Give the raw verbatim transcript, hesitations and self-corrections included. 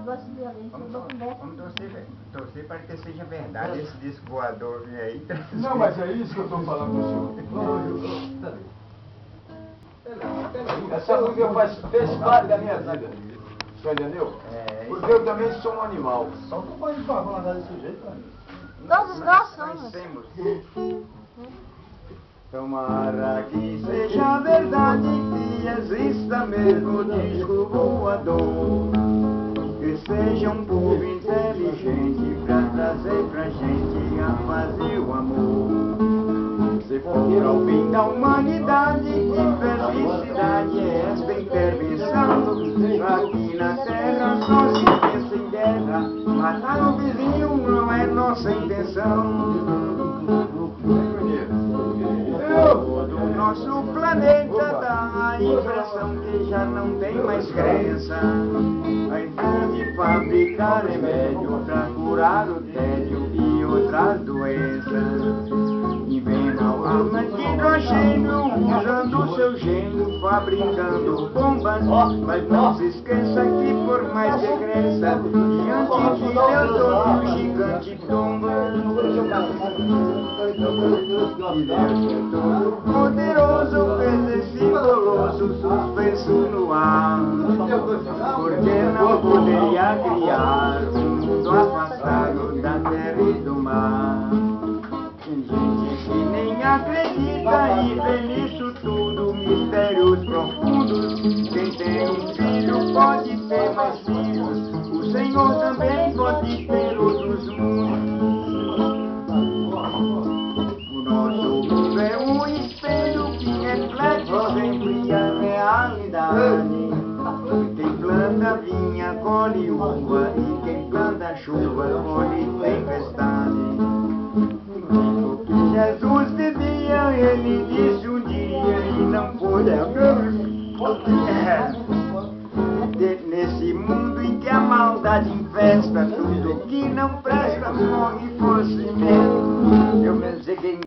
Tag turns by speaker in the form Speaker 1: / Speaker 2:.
Speaker 1: gosto de violência, eu dou conversa.
Speaker 2: Vamos torcer, torcer para que seja verdade esse disco voador aí.
Speaker 3: Não, mas é isso que eu estou falando com o senhor. Essa música faz, fez parte da minha vida. O senhor entendeu?
Speaker 2: É,
Speaker 3: Porque eu também sou um animal.
Speaker 4: Só tu pode falar desse jeito, né?
Speaker 1: Todos nós somos.
Speaker 2: Nós temos. Tomara que seja verdade que exista mesmo o disco voador. Que seja um povo inteligente pra trazer pra gente a paz e o amor. Se for ao fim da humanidade, que felicidade é esta intervenção. Aqui na terra só se pensa em guerra, matar o vizinho não é nossa intenção. Do nosso planeta dá a impressão que já não tem mais crença. Ao invés de fabricar remédio pra curar o tédio e outras doenças, inventam armas de hidrogênio usando o seu gênio, fabricando bombas. Mas não se esqueça que por mais que cresça, diante de Deus todo gigante tomba. E Deus é todo poderoso, fez esse colosso suspenso no ar. Porque não poderia criar um mundo afastado da terra e do mar. Tem gente que nem acredita e vê nisso tudo mistérios profundos. Quem tem um filho pode ter mais filhos, o Senhor também pode ter outros mundos. O nosso mundo é um espelho que reflete sempre a realidade. Quem planta vinha colhe uva e quem planta chuva colhe tempestade. O que Jesus vivia, ele disse um dia e não foi nesse mundo em que a maldade infesta, tudo que não presta morre fosse mesmo. Eu mesmo sei quem